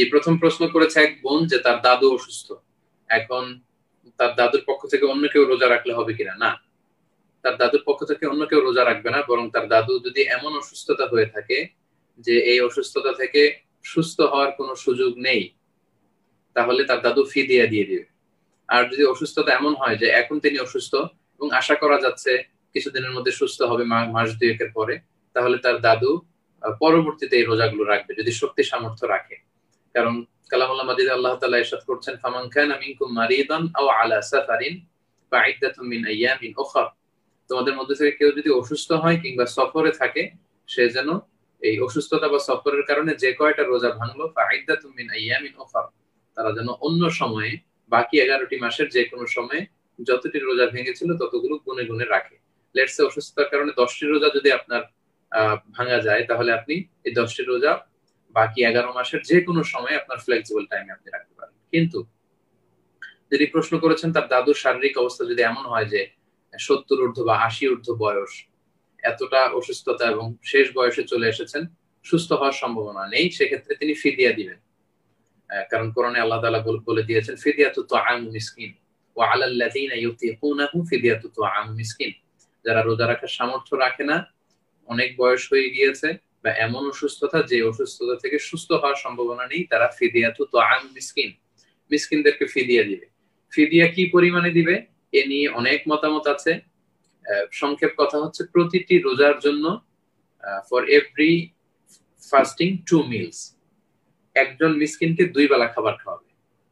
প্রথম প্রশ্ন করেছে এক বোন যে তার দাদু অসুস্থ, এখন তার দাদুর পক্ষ থেকে অন্য কেউ রোজা রাখলে হবে কিনা। না, তার দাদুর পক্ষ থেকে অন্য কেউ রোজা রাখবে না, বরং তার দাদু যদি এমন অসুস্থতা হয়ে থাকে যে এই অসুস্থতা থেকে সুস্থ হওয়ার কোনো সুযোগ নেই, তাহলে তার দাদু ফিদিয়া দিয়ে দিবে। আর যদি অসুস্থতা এমন হয় যে এখন তিনি অসুস্থ এবং আশা করা যাচ্ছে কিছুদিনের মধ্যে সুস্থ হবে, মাস দুয়েকের পরে, তাহলে তার দাদু পরবর্তীতে এই রোজাগুলো রাখবে যদি শক্তি সামর্থ্য রাখে। কারণ কালামুল্লাহ মাজিদে আল্লাহ তাআলা ইরশাদ করছেন, ফামান কানা মিনকুম মারিদান আও আলা সাফারিন ফাইদ্দাতুম মিন আইয়ামিন উখরা, তোমাদের মধ্যে থেকে কেউ যদি অসুস্থ হয় কিংবা সফরে থাকে, সে যেন এই অসুস্থতা বা সফরের কারণে যে কয়টা রোজা ভাঙলো ফাইদ্দাতুম মিন আইয়ামিন উখরা, তারা যেন অন্য সময়ে বাকি 11টি মাসের যে কোনো সময়ে যতটি রোজা ভেঙেছিল ততগুলো গুনে গুনে রাখে। লেটস সে অসুস্থতার কারণে 10টি রোজা যদি আপনার ভাঙা যায়, তাহলে আপনি এই 10টি রোজা বাকি 11 মাসের যে কোনো সময় আপনার ফ্লেক্সিবল টাইমে আপনি রাখতে পারেন। কিন্তু যদি প্রশ্ন করেছেন তার দাদুর শারীরিক অবস্থা যদি এমন হয় যে 70 ঊর্ধ্ব বা 80 ঊর্ধ্ব বয়স, এতটা অসুস্থতা এবং শেষ বয়সে চলে এসেছেন, সুস্থ হওয়ার সম্ভাবনা নেই, সেক্ষেত্রে তিনি ফিদিয়া দিবেন। কারণ কোরআনে আল্লাহ তাআলা বলে দিয়েছেন ফিদিয়াতু তুআমু মিসকিন ওয়া আলাল্লাযিনা ইউতিকুনাহু ফিদিয়াতু তুআমু মিসকিন, যারা রোজা রাখার সামর্থ্য রাখে না, অনেক বয়স হয়ে গিয়েছে বা এমন অসুস্থতা যে অসুস্থতা থেকে সুস্থ হওয়ার সম্ভাবনা নেই, তারা ফিদিয়াতু তুআমু মিসকিন, মিসকিনদেরকে ফিদিয়া দিবে। ফিদিয়া কি পরিমাণে দিবে এ নিয়ে অনেক মতামত আছে। সংক্ষেপ কথা হচ্ছে প্রতিটি রোজার জন্য ফর এভরি ফাস্টিং 2 মিলস, একজন মিসকিনকে 2 বেলা খাবার খাওয়াবে।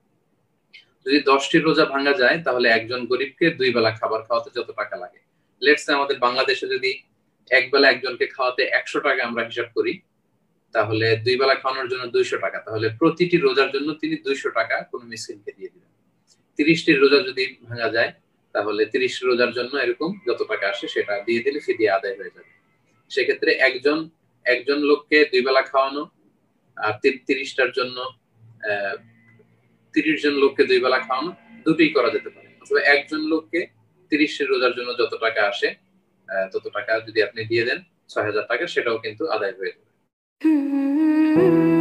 যদি 10টি রোজা ভাঙা যায় তাহলে একজন গরিবকে 2 বেলা খাবার খাওয়াতে যত টাকা লাগে, লেটস সে আমাদের বাংলাদেশে যদি এক বেলা একজনকে খাওয়াতে 100 টাকা আমরা হিসাব করি, তাহলে 2 বেলা খাওয়ানোর জন্য 200 টাকা, তাহলে প্রতিটি রোজার জন্য তিনি 200 টাকা কোন মিসকিনকে দিয়ে দিবেন। 30টি রোজা যদি ভাঙা যায় তাহলে 30 রোজার জন্য এরকম যত টাকা আসে সেটা দিয়ে দিলে ফিদিয়া আদায় হয়ে যাবে। সেক্ষেত্রে একজন লোককে 2 বেলা খাওয়ানো আর 30টার জন্য 30 জন লোককে 2 বেলা খাওয়ানো, দুটোই করা যেতে পারে। অথবা একজন লোককে 30 রোজার জন্য যত টাকা আসে তত টাকা যদি আপনি দিয়ে দেন 6000 টাকা, সেটাও কিন্তু আদায় হয়ে যাবে।